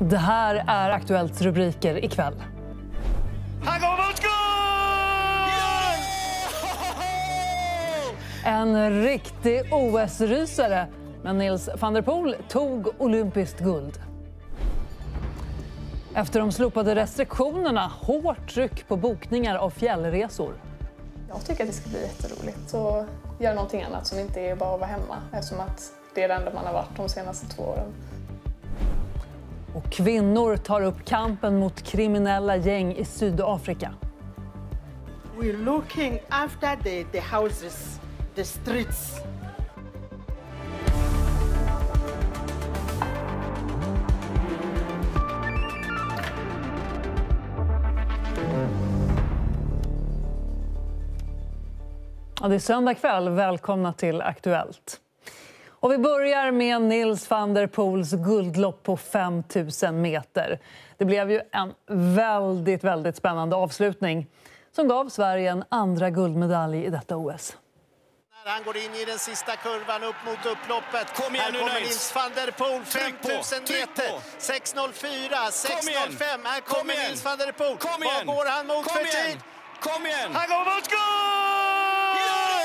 Det här är Aktuellts rubriker ikväll. Han går mot skål! En riktig OS-rysare, men Nils van der Poel tog olympiskt guld. Efter de slopade restriktionerna, hårt tryck på bokningar av fjällresor. Jag tycker att det ska bli jätteroligt och göra någonting annat som inte är bara att vara hemma, eftersom att det är det enda man har varit de senaste 2 åren. Och kvinnor tar upp kampen mot kriminella gäng i Sydafrika. We're looking after the houses, the streets. Ja, det är söndag kväll. Välkomna till Aktuellt. Och vi börjar med Nils van der Poels guldlopp på 5000 meter. Det blev ju en väldigt spännande avslutning som gav Sverige en andra guldmedalj i detta OS. Han går in i den sista kurvan upp mot upploppet. Kom igen, här nu, kommer Nils. Nils van der Poel, Tryck på, 5000 tryck meter. på. 6.04, 6.05. Här Kom kommer igen. Nils van der Poel. Kom igen. Vad går han mot Kom för igen. tid? Kom igen! Han går mot skål!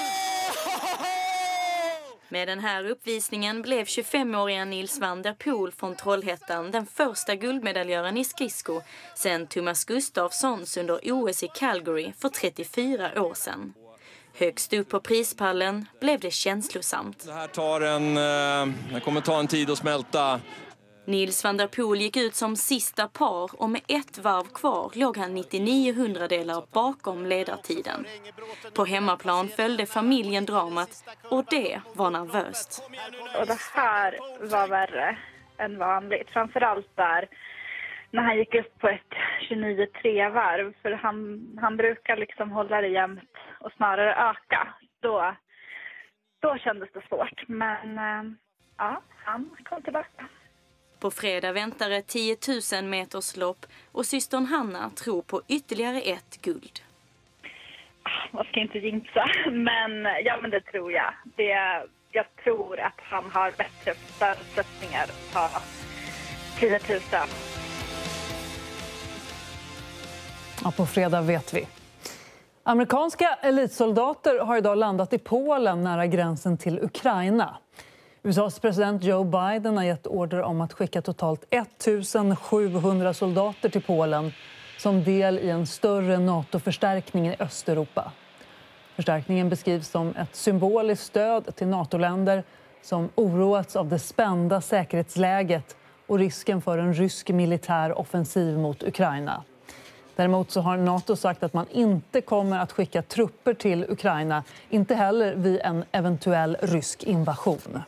Med den här uppvisningen blev 25-åriga Nils van der Poel från Trollhättan den första guldmedaljören i skridsko sedan Thomas Gustafssons under OS i Calgary för 34 år sedan. Högst upp på prispallen blev det känslosamt. Det här det kommer ta en tid att smälta. Nils van der Poel gick ut som sista par och med ett varv kvar låg han 99 hundradelar bakom ledartiden. På hemmaplan följde familjen dramat och det var nervöst. Och det här var värre än vanligt. Framförallt där när han gick upp på ett 29-3-varv. För han brukar liksom hålla det jämnt och snarare öka. Då kändes det svårt. Men ja, han kom tillbaka. På fredag väntar ett 10 000 meters lopp och systern Hanna tror på ytterligare ett guld. Man ska inte jinxa, men det tror jag. Jag tror att han har bättre förutsättningar att ta 10 000. Ja, på fredag vet vi. Amerikanska elitsoldater har idag landat i Polen nära gränsen till Ukraina. USAs president Joe Biden har gett order om att skicka totalt 1700 soldater till Polen som del i en större NATO-förstärkning i Östeuropa. Förstärkningen beskrivs som ett symboliskt stöd till NATO-länder som oroats av det spända säkerhetsläget och risken för en rysk militär offensiv mot Ukraina. Däremot så har NATO sagt att man inte kommer att skicka trupper till Ukraina, inte heller vid en eventuell rysk invasion.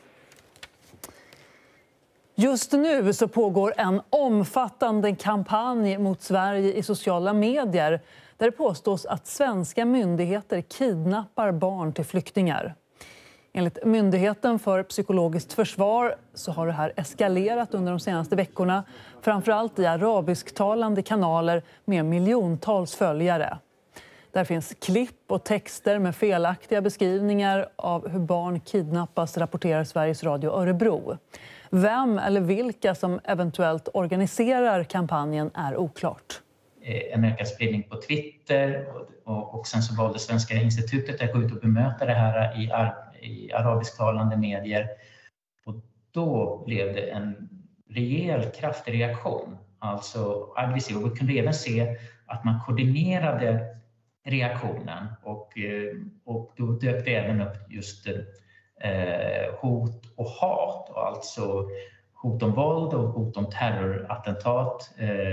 Just nu så pågår en omfattande kampanj mot Sverige i sociala medier där det påstås att svenska myndigheter kidnappar barn till flyktingar. Enligt Myndigheten för psykologiskt försvar så har det här eskalerat under de senaste veckorna, framförallt i arabisktalande kanaler med miljontals följare. Där finns klipp och texter med felaktiga beskrivningar av hur barn kidnappas, rapporterar Sveriges Radio Örebro. Vem eller vilka som eventuellt organiserar kampanjen är oklart. En ökad spridning på Twitter och sen så valde Svenska institutet att gå ut och bemöta det här i arabisktalande medier. Och då blev det en rejäl kraftig reaktion, alltså aggressiv. Och vi kunde även se att man koordinerade reaktionen och då döpte även upp just hot och hat, och alltså hot om våld och hot om terrorattentat.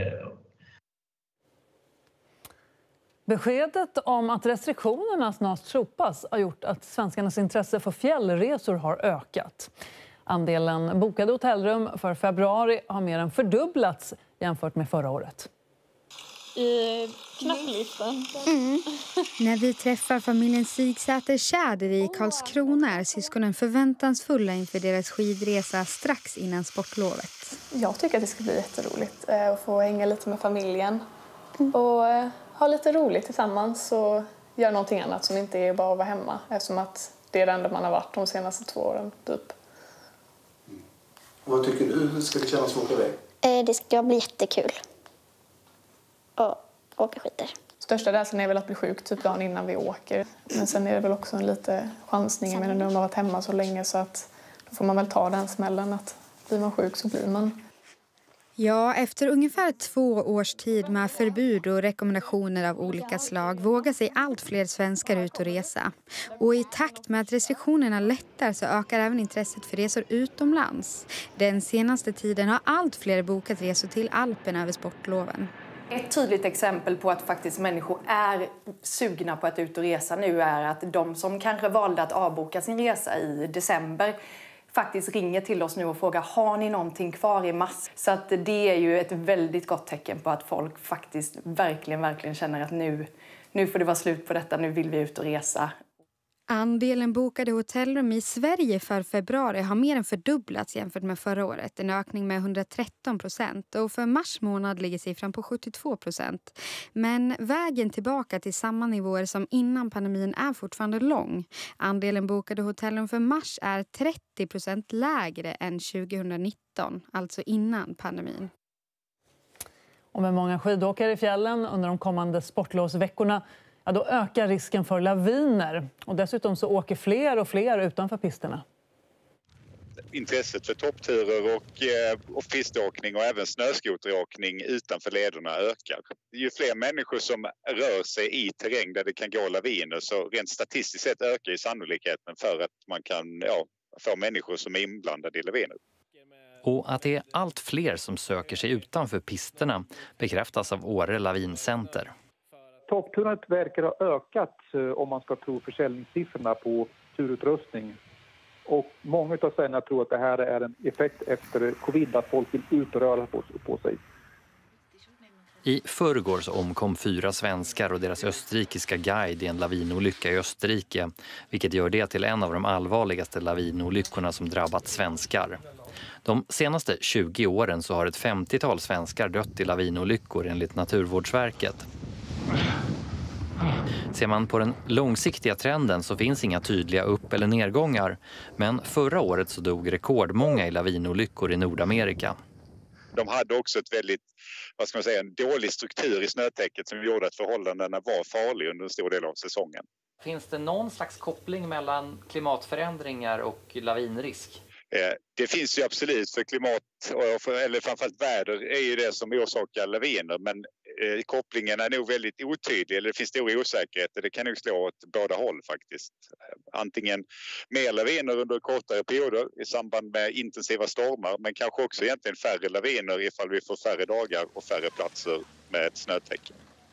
Beskedet om att restriktionerna snart slopas har gjort att svenskarnas intresse för fjällresor har ökat. Andelen bokade hotellrum för februari har mer än fördubblats jämfört med förra året. I knapplistan. När vi träffar familjen Sigsäter Tjäder i Karlskrona är syskonen förväntansfulla inför deras skidresa strax innan sportlovet. Jag tycker att det ska bli jätteroligt att få hänga lite med familjen och ha lite roligt tillsammans och göra någonting annat som inte är bara att vara hemma, eftersom att det är det enda man har varit de senaste 2 åren typ. Vad tycker du ska det kännas att åka iväg? Det ska bli jättekul att åka skidor. Största rädslan är väl att bli sjuk typ dagen innan vi åker. Men sen är det väl också en lite chansning. Jag menar, nu har man varit hemma så länge så att då får man väl ta den smällen att blir man sjuk så blir man. Ja, efter ungefär 2 års tid med förbud och rekommendationer av olika slag vågar sig allt fler svenskar ut och resa. Och i takt med att restriktionerna lättar så ökar även intresset för resor utomlands. Den senaste tiden har allt fler bokat resor till Alperna över sportloven. Ett tydligt exempel på att faktiskt människor är sugna på att ut och resa nu är att de som kanske valde att avboka sin resa i december faktiskt ringer till oss nu och frågar, har ni någonting kvar i mars? Så att det är ju ett väldigt gott tecken på att folk faktiskt verkligen känner att nu får det vara slut på detta, nu vill vi ut och resa. Andelen bokade hotellrum i Sverige för februari har mer än fördubblats jämfört med förra året. En ökning med 113% och för mars månad ligger siffran på 72%. Men vägen tillbaka till samma nivåer som innan pandemin är fortfarande lång. Andelen bokade hotellrum för mars är 30% lägre än 2019, alltså innan pandemin. Och med många skidåkare i fjällen under de kommande sportlovsveckorna, ja, då ökar risken för laviner. Och dessutom så åker fler och fler utanför pisterna. Intresset för toppturer och piståkning och även snöskoteråkning utanför lederna ökar. Ju fler människor som rör sig i terräng där det kan gå laviner så rent statistiskt sett ökar ju sannolikheten för att man kan få människor som är inblandade i laviner. Och att det är allt fler som söker sig utanför pisterna bekräftas av Åre Lavincenter. Toppturandet verkar ha ökat om man ska tro försäljningssiffrorna på turutrustning. Och många av svenskarna tror att det här är en effekt efter covid, att folk vill ut och röra på sig. I förrgår så omkom 4 svenskar och deras österrikiska guide i en lavinolycka i Österrike, vilket gör det till en av de allvarligaste lavinolyckorna som drabbat svenskar. De senaste 20 åren så har ett 50-tal svenskar dött i lavinolyckor enligt Naturvårdsverket. Ser man på den långsiktiga trenden så finns inga tydliga upp- eller nedgångar. Men förra året så dog rekordmånga i lavinolyckor i Nordamerika. De hade också ett väldigt, en dålig struktur i snötäcket som gjorde att förhållandena var farliga under en stor del av säsongen. Finns det någon slags koppling mellan klimatförändringar och lavinrisk? Det finns ju absolut, för klimat eller framförallt väder är ju det som orsakar laviner, men kopplingen är nog väldigt otydlig, eller det finns stora osäkerheter. Det kan nog slå åt båda håll faktiskt. Antingen mer laviner under kortare perioder i samband med intensiva stormar, men kanske också egentligen färre laviner ifall vi får färre dagar och färre platser med ett snötäcke.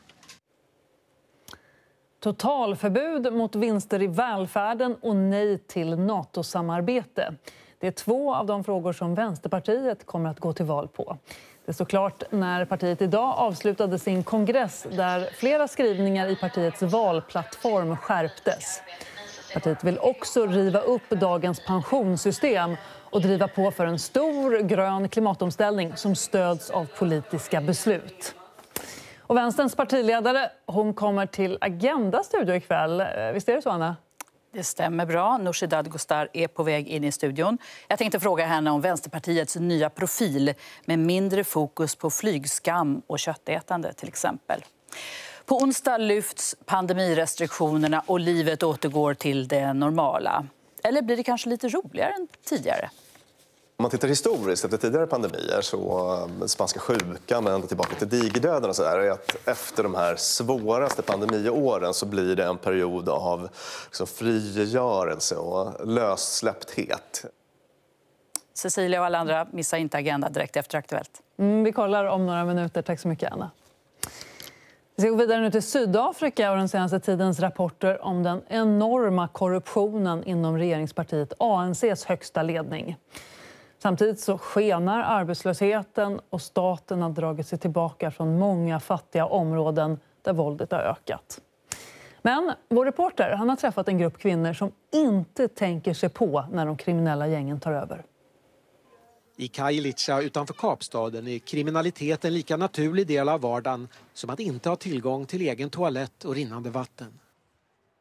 Totalförbud mot vinster i välfärden och nej till NATO-samarbete. Det är 2 av de frågor som Vänsterpartiet kommer att gå till val på. Det står klart när partiet idag avslutade sin kongress där flera skrivningar i partiets valplattform skärptes. Partiet vill också riva upp dagens pensionssystem och driva på för en stor grön klimatomställning som stöds av politiska beslut. Och Vänsterns partiledare, hon kommer till Agenda-studio ikväll. Visst är det så, Anna? Det stämmer bra. Nooshi Dadgostar är på väg in i studion. Jag tänkte fråga henne om Vänsterpartiets nya profil med mindre fokus på flygskam och köttätande till exempel. På onsdag lyfts pandemirestriktionerna och livet återgår till det normala. Eller blir det kanske lite roligare än tidigare? Om man tittar historiskt efter tidigare pandemier, så spanska sjukan ända tillbaka till digerdöden och så där, är att efter de här svåraste pandemiåren så blir det en period av frigörelse och lössläppthet. Cecilia och alla andra, missa inte Agenda direkt efter Aktuellt. Vi kollar om några minuter. Tack så mycket, Anna. Vi ska gå vidare nu till Sydafrika och den senaste tidens rapporter om den enorma korruptionen inom regeringspartiet ANC:s högsta ledning. Samtidigt så skenar arbetslösheten och staten har dragit sig tillbaka från många fattiga områden där våldet har ökat. Men vår reporter, han har träffat en grupp kvinnor som inte tänker sig på när de kriminella gängen tar över. I Khayelitsha utanför Kapstaden är kriminalitet en lika naturlig del av vardagen som att inte ha tillgång till egen toalett och rinnande vatten.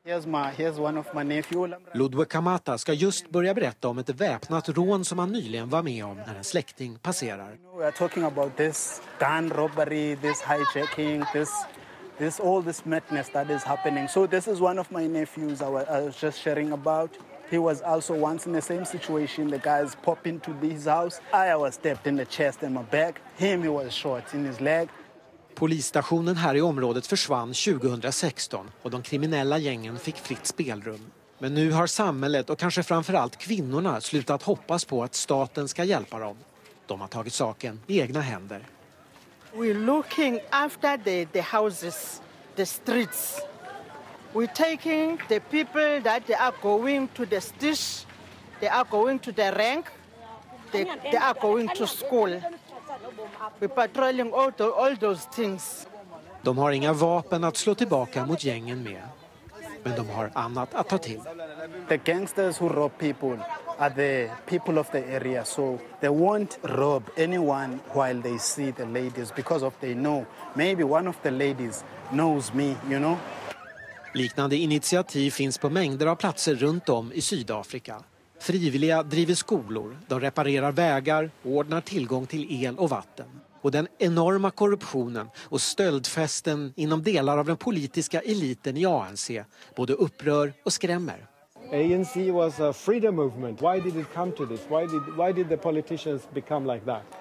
Here's one of my nephew. Ludwig Kamata ska just börja berätta om ett väpnat rån som han nyligen var med om när en släkting passerar. We are talking about this gun robbery, this hijacking, this all this madness that is happening. So this is one of my nephews I was just sharing about. He was also once in the same situation. The guys popped into his house. I was stabbed in the chest and my back. He was shot in his leg. Polisstationen här i området försvann 2016 och de kriminella gängen fick fritt spelrum. Men nu har samhället och kanske framförallt kvinnorna slutat hoppas på att staten ska hjälpa dem. De har tagit saken i egna händer. We're looking after the houses, the streets. We're taking the people that they are going to the stish, they are going to the rank, they are going to school. We're patrolling all those things. De har inga vapen att slå tillbaka mot gängen med. Men de har annat att ta till. The gangsters who rob people are the people of the area, so they won't rob anyone while they see the ladies because of they know maybe one of the ladies knows me, you know. Liknande initiativ finns på mängder av platser runt om i Sydafrika. Frivilliga driver skolor, de reparerar vägar och ordnar tillgång till el och vatten. Och den enorma korruptionen och stöldfesten inom delar av den politiska eliten i ANC både upprör och skrämmer. ANC was a freedom movement. Why did it come to this? Why did the politicians become like that?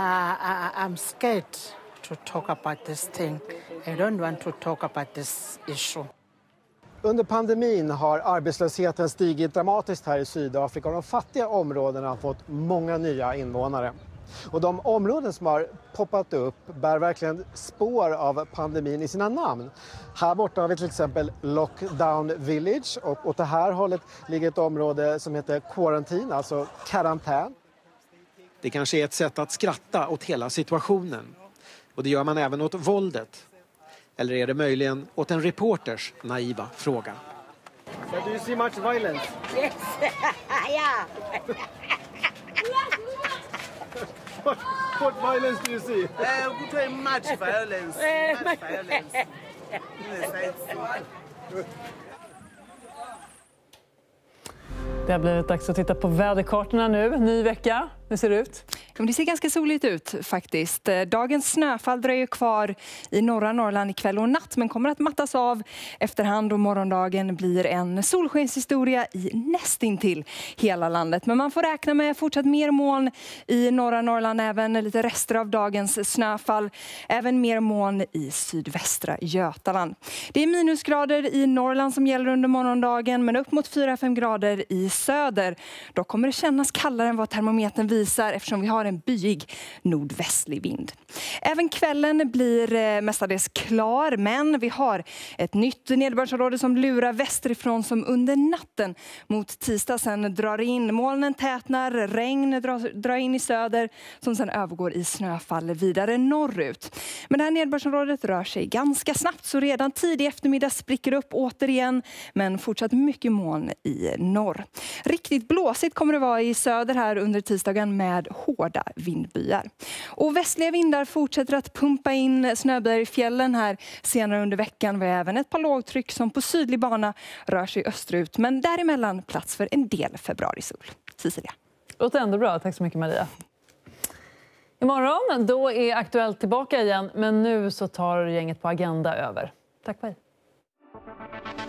I'm scared to talk about this thing. I don't want to talk about this issue. Under pandemin har arbetslösheten stigit dramatiskt här i Sydafrika och de fattiga områdena har fått många nya invånare. Och de områden som har poppat upp bär verkligen spår av pandemin i sina namn. Här borta har vi till exempel Lockdown Village och åt det här hållet ligger ett område som heter Quarantine, alltså karantän. Det kanske är ett sätt att skratta åt hela situationen. Och det gör man även åt våldet. Eller är det möjligen åt en reporters naiva fråga? So do you see much violence? Yes. Yeah. What violence do you see? Much violence. Much violence. Det har blivit dags att titta på väderkartorna nu. Ny vecka. Hur ser det ut? Det ser ganska soligt ut faktiskt. Dagens snöfall dröjer kvar i norra Norrland ikväll och natt men kommer att mattas av efterhand och morgondagen blir en solskenshistoria i nästintill hela landet. Men man får räkna med fortsatt mer moln i norra Norrland, även lite rester av dagens snöfall. Även mer moln i sydvästra Götaland. Det är minusgrader i Norrland som gäller under morgondagen men upp mot 4-5 grader i söder. Då kommer det kännas kallare än vad termometern visar eftersom vi har en byig nordvästlig vind. Även kvällen blir mestadels klar men vi har ett nytt nederbördsområde som lurar västerifrån som under natten mot tisdag sen drar in. Molnen tätnar, regn drar in i söder som sen övergår i snöfall vidare norrut. Men det här nederbördsområdet rör sig ganska snabbt så redan tidig eftermiddag spricker upp återigen men fortsatt mycket moln i norr. Riktigt blåsigt kommer det vara i söder här under tisdagen med hårda vindbyar. Och västliga vindar fortsätter att pumpa in snöbyar i fjällen här senare under veckan. Vi har även ett par lågtryck som på sydlig bana rör sig österut men däremellan plats för en del februarisol. Cecilia. Låter ändå bra. Tack så mycket Maria. Imorgon då är Aktuellt tillbaka igen men nu så tar gänget på Agenda över. Tack på er.